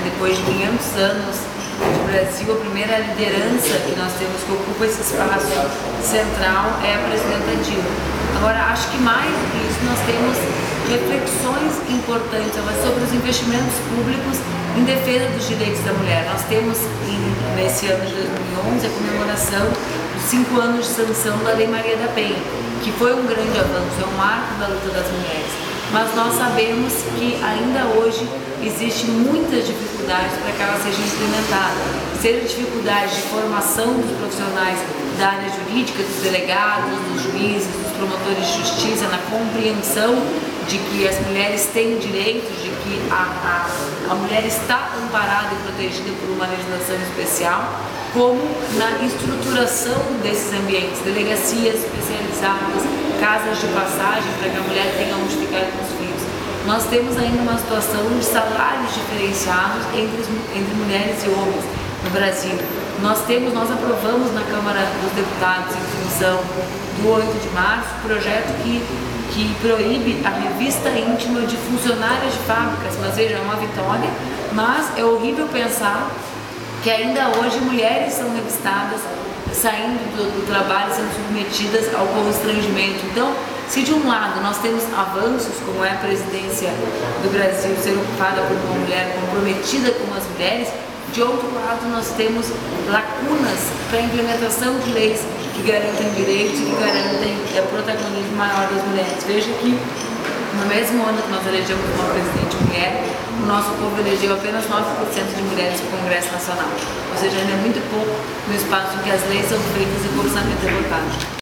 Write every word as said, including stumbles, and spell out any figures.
depois de quinhentos anos de Brasil, a primeira liderança que nós temos que ocupa esse espaço central é a presidenta Dilma. Agora, acho que mais do que isso, nós temos reflexões importantes sobre os investimentos públicos em defesa dos direitos da mulher. Nós temos, em, nesse ano de dois mil e onze, a comemoração dos cinco anos de sanção da Lei Maria da Penha, que foi um grande avanço, é um marco da luta das mulheres. Mas nós sabemos que ainda hoje existem muitas dificuldades para que ela seja implementada. Seja dificuldade de formação dos profissionais da área jurídica, dos delegados, dos juízes, dos promotores de justiça, na compreensão de que as mulheres têm direitos, de que a, a, a mulher está amparada e protegida por uma legislação especial, como na estruturação desses ambientes, delegacias especializadas, casas de passagem para que a mulher tenha onde ficar com os filhos. Nós temos ainda uma situação de salários diferenciados entre, entre mulheres e homens no Brasil. Nós temos, nós aprovamos na Câmara dos Deputados, em função do oito de março, um projeto que, que proíbe a revista íntima de funcionárias de fábricas, mas veja, é uma vitória, mas é horrível pensar que ainda hoje mulheres são revistadas saindo do, do trabalho, sendo submetidas ao constrangimento. Então, se de um lado nós temos avanços, como é a presidência do Brasil ser ocupada por uma mulher comprometida com as mulheres, de outro lado nós temos lacunas para a implementação de leis que garantem direitos e que garantem é, protagonismo maior das mulheres. Veja que no mesmo ano que nós elegemos uma presidente mulher, o nosso povo elegeu apenas nove por cento de mulheres para o Congresso Nacional. Ou seja, ainda é muito pouco no espaço em que as leis são feitas e o orçamento é votado.